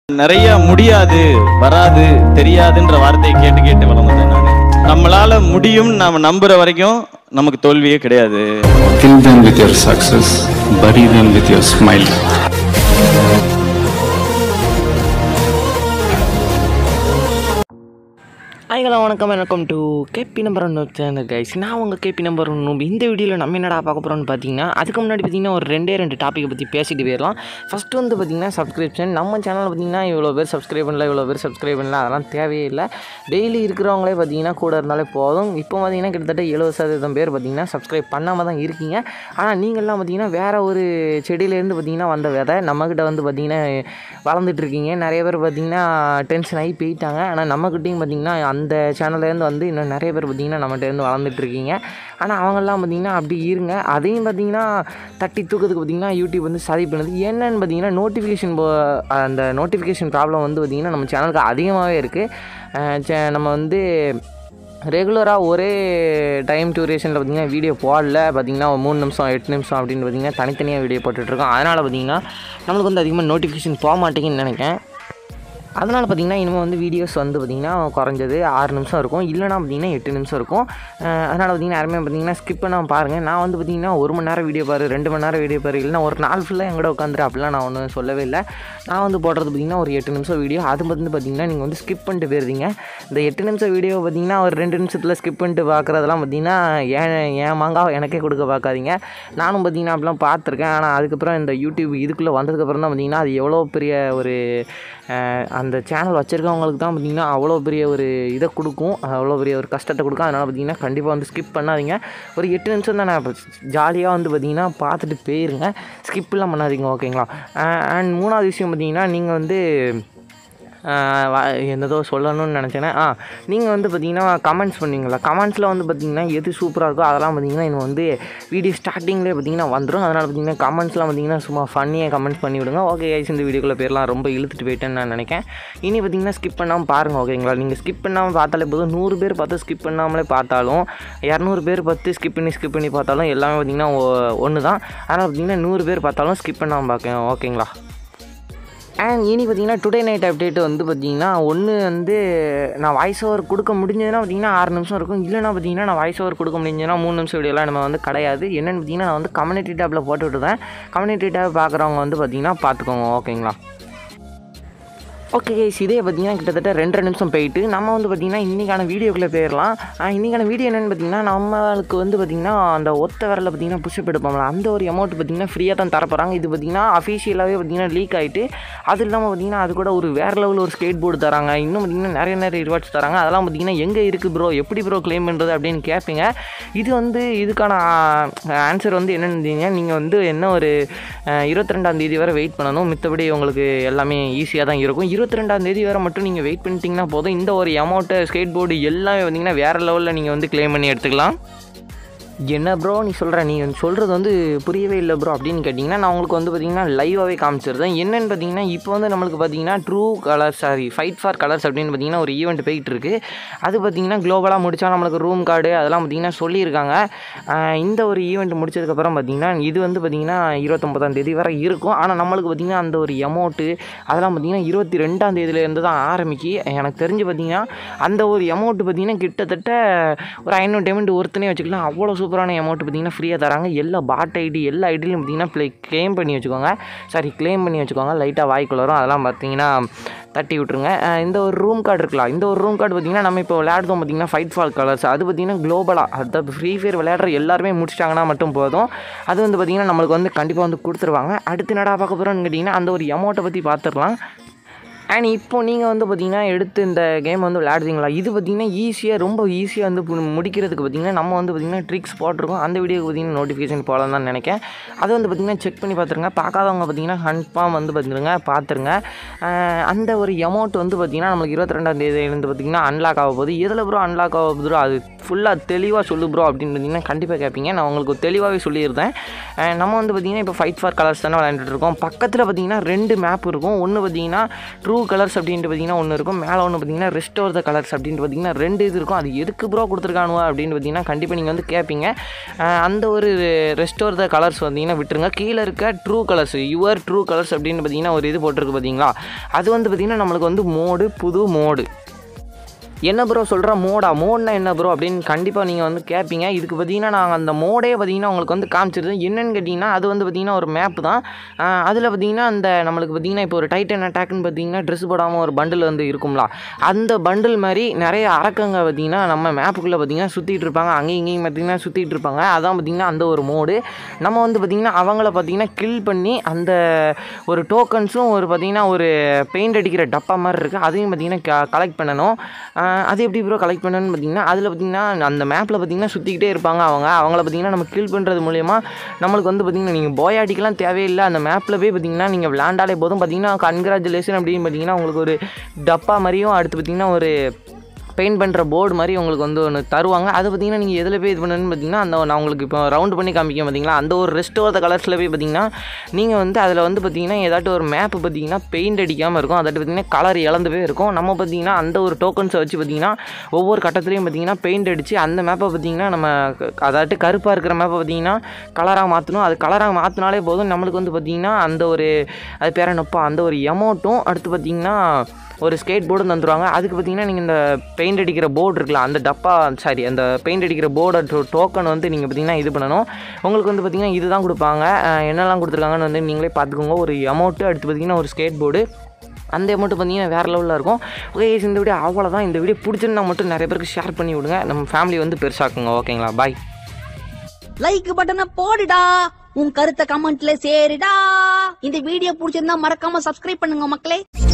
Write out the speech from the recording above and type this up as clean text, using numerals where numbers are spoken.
நிறைய முடியாது வராது தெரியாதுன்ற வார்த்தையை கேட்டு கேட்டு வளர்ந்தேன் நான். நம்மளால முடியும் நாம நம்புற வரைக்கும் நமக்கு தோல்வியே கிடையாது. Kill them with your success, bury them with your smile. Hello வணக்கம் welcome to KP number 1 channel guys. நான் உங்கள் கேபி நம்பர் 1. இந்த வீடியோவில் நம்ம என்னடா பார்க்க போகிறோம்னு பார்த்தீங்கன்னா, அதுக்கு முன்னாடி பார்த்தீங்கன்னா ஒரு ரெண்டு டாப்பிக்கை பற்றி பேசிட்டு போயிடலாம். ஃபஸ்ட்டு வந்து பார்த்திங்கன்னா சப்ஸ்கிரிப்ஷன். நம்ம சேனலில் பார்த்திங்கன்னா இவ்வளோ பேர் சப்ஸ்கிரைப் பண்ணல அதெல்லாம் தேவையே இல்லை. டெய்லி இருக்கிறவங்களே பார்த்திங்கன்னா கூட இருந்தாலே போதும். இப்போ பார்த்திங்கன்னா கிட்டத்தட்ட 70% பேர் பார்த்திங்கன்னா சப்ஸ்கிரைப் பண்ணாமல் தான் இருக்கீங்க. ஆனால் நீங்கள்லாம் பார்த்திங்கன்னா வேறு ஒரு செடியிலேருந்து பார்த்திங்கன்னா வந்த விதை நம்மக்கிட்ட வந்து பார்த்திங்கன்னா வளர்ந்துட்டுருக்கீங்க. நிறைய பேர் பார்த்திங்கன்னா டென்ஷன் ஆகி போயிட்டாங்க. ஆனால் நம்மக்கிட்டையும் பார்த்திங்கன்னா அந்த சேனல்லேருந்து வந்து இன்னும் நிறைய பேர் பார்த்திங்கன்னா நம்மகிட்டேருந்து வளர்ந்துட்டுருக்கீங்க. ஆனால் அவங்கெல்லாம் பார்த்திங்கன்னா அப்படி இருங்க. அதையும் பார்த்திங்கன்னா தட்டி தூக்கிறதுக்கு பார்த்திங்கன்னா யூடியூப் வந்து சதி பண்ணுது. என்னென்னு பார்த்திங்கன்னா அந்த நோட்டிஃபிகேஷன் ப்ராப்ளம் வந்து பார்த்திங்கன்னா நம்ம சேனலுக்கு அதிகமாகவே இருக்குது. நம்ம வந்து ரெகுலராக ஒரே டைம் டியூரேஷனில் பார்த்திங்கன்னா வீடியோ போடல. பார்த்திங்கன்னா 3 நிமிஷம் 8 நிமிஷம் அப்படின்னு பார்த்திங்கன்னா தனித்தனியாக வீடியோ போட்டுட்ருக்கோம். அதனால் பார்த்திங்கன்னா நம்மளுக்கு வந்து அதிகமாக நோட்டிஃபிகேஷன் போக மாட்டேங்குன்னு நினைக்கிறேன். அதனால் பார்த்திங்கன்னா இனிமேல் வந்து வீடியோஸ் வந்து பார்த்திங்கன்னா குறைஞ்சது 6 நிமிஷம் இருக்கும், இல்லைனா பார்த்திங்கன்னா 8 நிமிஷம் இருக்கும். அதனால் பார்த்திங்கன்னா யாருமே பார்த்திங்கன்னா ஸ்கிப் பண்ணாமல் பாருங்கள். நான் வந்து பார்த்திங்கன்னா 1 மணி நேரம் வீடியோ பாரு, 2 மணி நேரம் வீடியோ பாரு, இல்லைனா ஒரு நாள் ஃபுல்லாக எங்கூட உட்காந்துரு அப்படிலாம் நான் ஒன்றும் சொல்லவே இல்லை. நான் வந்து போடுறது பார்த்திங்கன்னா ஒரு 8 நிமிஷம் வீடியோ. அது வந்து பார்த்திங்கன்னா நீங்கள் வந்து ஸ்கிப் பண்ணிட்டு போயிருந்தீங்க. இந்த 8 நிமிஷம் வீடியோ பார்த்திங்கன்னா ஒரு 2 நிமிஷத்தில் ஸ்கிப் பண்ணிட்டு பார்க்குறதெல்லாம் பார்த்திங்கன்னா ஏன் மாங்காவை எனக்கே கொடுக்க பார்க்காதீங்க. நானும் பார்த்திங்கன்னா அப்படிலாம் பார்த்துருக்கேன். ஆனால் அதுக்கப்புறம் இந்த யூடியூப் இதுக்குள்ளே வந்ததுக்கப்புறம் தான் பார்த்திங்கன்னா அது எவ்வளோ பெரிய ஒரு அந்த சேனல் வச்சுருக்கவங்களுக்கு தான் பார்த்திங்கன்னா அவ்வளோ பெரிய ஒரு இதை கொடுக்கும், அவ்வளோ பெரிய ஒரு கஷ்டத்தை கொடுக்கும். அதனால் பார்த்திங்கன்னா கண்டிப்பாக வந்து ஸ்கிப் பண்ணாதீங்க. ஒரு 8 நிமிஷம் தான் நான் ஜாலியாக வந்து பார்த்திங்கன்னா பார்த்துட்டு போயிருங்க, ஸ்கிப்லாம் பண்ணாதீங்க, ஓகேங்களா? அண்ட் 3வது விஷயம் பார்த்திங்கன்னா நீங்கள் வந்து என்னதோ சொல்லணும்னு நினச்சேன்னா நீங்கள் வந்து பார்த்திங்கன்னா கமெண்ட்ஸ் பண்ணிங்களா, கமெண்ட்ஸில் வந்து பார்த்திங்கன்னா எது சூப்பராக இருக்கோ அதெல்லாம் பார்த்திங்கன்னா இன்னும் வந்து வீடியோ ஸ்டார்டிங்லேயே பார்த்திங்கன்னா வந்துடும். அதனால் பார்த்திங்கன்னா கமெண்ட்ஸ்லாம் பார்த்திங்கன்னா சும்மா ஃபன்னியாக கமெண்ட்ஸ் பண்ணி விடுங்க. ஓகே கைஸ், இந்த வீடியோக்குள்ளே பேர்லாம் ரொம்ப இழுத்துட்டு போயிட்டேன்னு நான் நினைக்கிறேன். இனி பார்த்திங்கன்னா ஸ்கிப் பண்ணாமல் பாருங்கள், ஓகேங்களா? நீங்கள் ஸ்கிப் பண்ணாமல் பார்த்தாலே போதும். 100 பேர் பார்த்து ஸ்கிப் பண்ணாமலே பார்த்தாலும் 200 பேர் பார்த்து ஸ்கிப் பண்ணி பார்த்தாலும் எல்லாமே பார்த்திங்கன்னா ஒன்று தான். அதனால் பார்த்திங்கன்னா 100 பேர் பார்த்தாலும் ஸ்கிப் பண்ணாமல் பார்க்க, ஓகேங்களா? அண்ட் இனி பார்த்திங்கன்னா டுடே நைட் அப்டேட் வந்து பார்த்திங்கன்னா ஒன்று வந்து நான் வாய்ஸ் ஓவர் கொடுக்க முடிஞ்சதுன்னா பார்த்திங்கன்னா 6 நிமிஷம் இருக்கும், இல்லைனா பார்த்திங்கன்னா நான் வாய்ஸ் ஓவர் கொடுக்க முடிஞ்சதுன்னா 3 நிமிஷம் வீடியோலாம் நம்ம வந்து கிடையாது. என்னென்னு பார்த்திங்கன்னா நான் வந்து கம்யூனிட்டி டேப்பில் போட்டு விட்டுருந்தேன். கம்யூனிட்டி டேப் பார்க்குறவங்க வந்து பார்த்திங்கன்னா பார்த்துக்கோங்க, ஓகேங்களா? ஓகே கைஸ், இதே பார்த்திங்கன்னா கிட்டத்தட்ட 2 நிமிஷம் போயிட்டு நம்ம வந்து பார்த்திங்கன்னா இன்றைக்கான வீடியோக்குள்ளே போயிடலாம். இன்றைக்கான வீடியோ என்னென்னு பார்த்திங்கன்னா நம்மளுக்கு வந்து பார்த்திங்கன்னா அந்த ஒத்த விரலில் பார்த்திங்கன்னா புஷ்அப் எடுப்போம்ல, அந்த ஒரு அமௌண்ட் பார்த்திங்கன்னா ஃப்ரீயாக தான் தரப்போகிறாங்க. இது பார்த்திங்கன்னா அஃபிஷியலாகவே பார்த்திங்கன்னா லீக் ஆகிட்டு, அது இல்லாமல் பார்த்திங்கன்னா அது கூட ஒரு வேறு லெவலில் ஒரு ஸ்கேட் போர்டு தராங்க. இன்னும் பார்த்திங்கன்னா நிறைய ரிவார்ட்ஸ் தராங்க. அதெல்லாம் பார்த்திங்கன்னா எங்கே இருக்குது ப்ரோ, எப்படி ப்ரோ க்ளைம் பண்ணுறது அப்படின்னு கேட்பீங்க. இது வந்து இதுக்கான ஆன்சர் வந்து என்னென்னு இருந்தீங்க, நீங்கள் வந்து என்ன ஒரு 22ஆம் தேதி வரை வெயிட் பண்ணணும். மித்தபடி உங்களுக்கு எல்லாமே ஈஸியாக தான் இருக்கும். 22ஆம் தேதி வரை மட்டும் நீங்கள் வெயிட் பண்ணிட்டீங்கன்னா போதும். இந்த ஒரு அமௌண்ட்டு ஸ்கேட் போர்டு எல்லாமே பார்த்திங்கன்னா வேறு லெவலில் நீங்கள் வந்து க்ளைம் பண்ணி எடுத்துக்கலாம். என்ன ப்ரோ நீ சொல்கிற, நீ சொல்கிறது வந்து புரியவே இல்லை ப்ரோ அப்படின்னு கேட்டிங்கன்னா, நான் உங்களுக்கு வந்து பார்த்திங்கன்னா லைவாகவே காமிச்சிருந்தேன். என்னென்னு பார்த்திங்கன்னா இப்போ வந்து நம்மளுக்கு பார்த்திங்கன்னா ஃபைட் ஃபார் கலர்ஸ் அப்படின்னு பார்த்திங்கன்னா ஒரு ஈவெண்ட் போயிட்டு இருக்குது. அது பார்த்திங்கன்னா குளோபலாக முடித்தா நம்மளுக்கு ரூம் கார்டு அதெல்லாம் பார்த்திங்கன்னா சொல்லியிருக்காங்க. இந்த ஒரு ஈவெண்ட் முடிச்சதுக்கப்புறம் பார்த்திங்கன்னா இது வந்து பார்த்திங்கன்னா 29ஆம் தேதி வரை இருக்கும். ஆனால் நம்மளுக்கு பார்த்திங்கன்னா அந்த ஒரு அமௌண்ட்டு அதெல்லாம் பார்த்திங்கன்னா 22ஆம் தேதியிலேருந்து தான் ஆரம்பிக்கி. எனக்கு தெரிஞ்சு பார்த்திங்கன்னா அந்த ஒரு அமௌண்ட்டு பார்த்திங்கன்னா கிட்டத்தட்ட ஒரு 500 டைமண்ட் ஒருத்தனே வச்சுக்கலாம். அவ்வளோ சூப்பரான அமௌண்ட் பார்த்திங்கன்னா ஃப்ரீயாக தராங்க. எல்லா பாட் ஐடி எல்லா ஐடியிலும் பார்த்திங்கன்னா க்ளைம் பண்ணி வச்சுக்கோங்க. லைட்டாக வாய்க்குள்ள வரும், அதெல்லாம் பார்த்திங்கன்னா தட்டி விட்ருங்க. இந்த ஒரு ரூம் கார்டு இருக்கலாம். இந்த ஒரு ரூம் கார்டு பார்த்திங்கன்னா நம்ம இப்போ விளையாடுறோம் பார்த்திங்கன்னா ஃபைட் ஃபார் கலர்ஸ். அது பார்த்திங்கன்னா குளோபலாக அதாவது ஃப்ரீ ஃபயர் விளையாடுற எல்லாருமே முடிச்சிட்டாங்கன்னா மட்டும் போதும். அது வந்து பார்த்திங்கன்னா நம்மளுக்கு வந்து கண்டிப்பாக வந்து கொடுத்துருவாங்க. அடுத்து என்னடா பார்க்க போகிறோன்னு கேட்டிங்கன்னா அந்த ஒரு அமௌண்ட்டை பற்றி பார்த்துடலாம். அண்ட் இப்போ நீங்கள் வந்து பார்த்திங்கன்னா எடுத்து இந்த கேம் வந்து விளையாடுறீங்களா, இது பார்த்திங்கன்னா ரொம்ப ஈஸியாக வந்து முடிக்கிறதுக்கு பார்த்திங்கன்னா நம்ம வந்து பார்த்திங்கன்னா ட்ரிக்ஸ் போட்டிருக்கோம். அந்த வீடியோக்கு பார்த்திங்கன்னா நோட்டிஃபிகேஷன் போகலாம் தான் நினைக்கிறேன். அதை வந்து பார்த்திங்கன்னா செக் பண்ணி பார்த்துருங்க. பார்க்காதவங்க பார்த்திங்கன்னா கன்ஃபார்ம் வந்து பார்த்துருங்க. அந்த ஒரு அமௌண்ட் வந்து பார்த்திங்கன்னா நம்மளுக்கு 22ஆம் தேதியிலேருந்து பார்த்திங்கன்னா அன்லாக் ஆக போகுது. எதில் ப்ரோ அன்லாக் ஆக போகுது, அது ஃபுல்லாக தெளிவாக சொல்லு ப்ரோ அப்படின்னு பார்த்திங்கன்னா கண்டிப்பாக கேட்பீங்க. நான் உங்களுக்கு தெளிவாகவே சொல்லியிருந்தேன். நம்ம வந்து பார்த்திங்கன்னா இப்போ ஃபைட் ஃபார் கலர்ஸ் தானே விளையாண்டுட்டு இருக்கோம். பக்கத்தில் பார்த்திங்கன்னா 2 மேப் இருக்கும். ஒன்று பார்த்திங்கன்னா ட்ரூ ட்ரூ கலர்ஸ் அப்படின்ட்டு பார்த்தீங்கன்னா ஒன்று இருக்கும், மேலே ஒன்று பார்த்தீங்கன்னா ரெஸ்டோர் த கலர்ஸ் அப்படின்ட்டு பார்த்தீங்கன்னா 2 இது இருக்கும். அது எதுக்கு ப்ரோ கொடுத்துருக்கானுவா அப்படின்னு பார்த்தீங்கன்னா கண்டிப்பாக நீங்கள் வந்து கேட்பீங்க. அந்த ஒரு ரெஸ்டோர் த கலர்ஸ் பார்த்தீங்கன்னா விட்டுருங்க. கீழே இருக்க true colours, your true colours அப்படின்னு பார்த்தீங்கன்னா ஒரு இது போட்டிருக்கு பார்த்தீங்களா, அது வந்து பார்த்தீங்கன்னா நம்மளுக்கு வந்து மோடு, புது மோடு. என்ன ப்ரோ சொல்கிற மோட்னா என்ன ப்ரோ அப்படின்னு கண்டிப்பாக நீங்கள் வந்து கேட்பீங்க. இதுக்கு பார்த்தீங்கன்னா நாங்கள் அந்த மோடே பார்த்தீங்கன்னா உங்களுக்கு வந்து காமிச்சிருந்தோம். என்னென்னு கேட்டிங்கன்னா அது வந்து பார்த்திங்கன்னா ஒரு மேப் தான். அதில் பார்த்திங்கன்னா அந்த நம்மளுக்கு பார்த்திங்கன்னா இப்போ ஒரு டைட்டன் அட்டாக்னு பார்த்திங்கன்னா ட்ரெஸ் போடாமல் ஒரு பண்டில் வந்து இருக்கும்ல, அந்த பண்டில் மாதிரி நிறைய அரக்கங்க பார்த்திங்கன்னா நம்ம மேப்புக்குள்ளே பார்த்திங்கன்னா சுற்றிட்டு இருப்பாங்க. அங்கேயும் இங்கேயும் பார்த்திங்கன்னா சுற்றிட்டு இருப்பாங்க. அதான் பார்த்திங்கன்னா அந்த ஒரு மோடு. நம்ம வந்து பார்த்திங்கன்னா அவங்கள பார்த்திங்கன்னா கில் பண்ணி அந்த ஒரு டோக்கன்ஸும் ஒரு பார்த்திங்கன்னா ஒரு பெயிண்ட் அடிக்கிற டப்பா மாதிரி இருக்குது, அதையும் பார்த்திங்கன்னா கலெக்ட் பண்ணணும். அது எப்படி ப்ரோ கலெக்ட் பண்ணணும்னு பார்த்தீங்கன்னா அதில் பார்த்திங்கன்னா அந்த மேப்பில் பார்த்திங்கன்னா சுற்றிக்கிட்டே இருப்பாங்க. அவங்கள பார்த்திங்கன்னா நம்ம கில் பண்ணுறது மூலயமா நம்மளுக்கு வந்து பார்த்திங்கன்னா நீங்கள் போயாட்டிக்கெலாம் தேவையில்லை, அந்த மேப்பில் போய் பார்த்திங்கன்னா நீங்கள் விளாண்டாலே போதும். பார்த்திங்கன்னா கன்க்ராச்சுலேஷன் அப்படின்னு பார்த்திங்கன்னா உங்களுக்கு ஒரு டப்பா மாதிரியும் அடுத்து பார்த்திங்கன்னா ஒரு பெயிண்ட் பண்ணுற போர்டு மாதிரி உங்களுக்கு வந்து ஒன்று தருவாங்க. அதை பார்த்திங்கன்னா நீங்கள் எதில் போய் இது பண்ணணும்னு பார்த்திங்கன்னா அந்த நான் உங்களுக்கு இப்போ ரவுண்ட் பண்ணி காமிக்க பார்த்திங்களா, அந்த ஒரு ரெஸ்டோர் த கலர்ஸில் போய் பார்த்திங்கன்னா நீங்கள் வந்து அதில் வந்து பார்த்திங்கன்னா ஏதாட்டும் ஒரு மேப்பு பார்த்திங்கன்னா பெயிண்ட் அடிக்காமல் இருக்கும், அதாட்டு பார்த்திங்கன்னா கலர் இழந்து போய் இருக்கும். நம்ம பார்த்திங்கன்னா அந்த ஒரு டோக்கன்ஸை வச்சு பார்த்திங்கன்னா ஒவ்வொரு கட்டத்துலையும் பார்த்திங்கன்னா பெயிண்ட் அடித்து அந்த மேப்பை பார்த்திங்கன்னா நம்ம அதாட்டு கருப்பாக இருக்கிற மேப்பை பார்த்திங்கன்னா கலராக மாற்றணும். அது கலராக மாற்றினாலே போதும் நம்மளுக்கு வந்து பார்த்திங்கன்னா அந்த ஒரு அது பேர் என்னப்பா அந்த ஒரு எமௌண்ட்டும் அடுத்து பார்த்திங்கன்னா ஒரு ஸ்கேட் போர்டும் தந்துடுவாங்க. அதுக்கு பார்த்திங்கன்னா நீங்கள் இந்த பெயிண்ட் அடிக்கிற போர்டு இருக்கலாம், அந்த டப்பா அந்த பெயிண்ட் அடிக்கிற போர்டை டோக்கன் வந்து நீங்கள் பார்த்திங்கன்னா இது பண்ணணும். உங்களுக்கு வந்து பார்த்திங்கன்னா இது தான் கொடுப்பாங்க. என்னெல்லாம் கொடுத்துருக்காங்கன்னு வந்து நீங்களே பார்த்துக்கோங்க. ஒரு அமௌண்ட்டு அடுத்து பார்த்திங்கன்னா ஒரு ஸ்கேட் போர்டு, அந்த அமௌண்ட்டு பார்த்திங்கன்னா வேறு லெவலில் இருக்கும். ஓகே இந்த வீடியோ அவ்வளோதான். இந்த வீடியோ பிடிச்சிருந்தா மட்டும் நிறைய பேருக்கு ஷேர் பண்ணி விடுங்க, நம்ம ஃபேமிலி வந்து பெருசாக்குங்க. ஓகேங்களா, பாய். லைக் பட்டனை போடுடா, உன் கருத்தை கமெண்ட்ல சேருடா. இந்த வீடியோ பிடிச்சிருந்தா மறக்காம சப்ஸ்கிரைப் பண்ணுங்க மக்களே.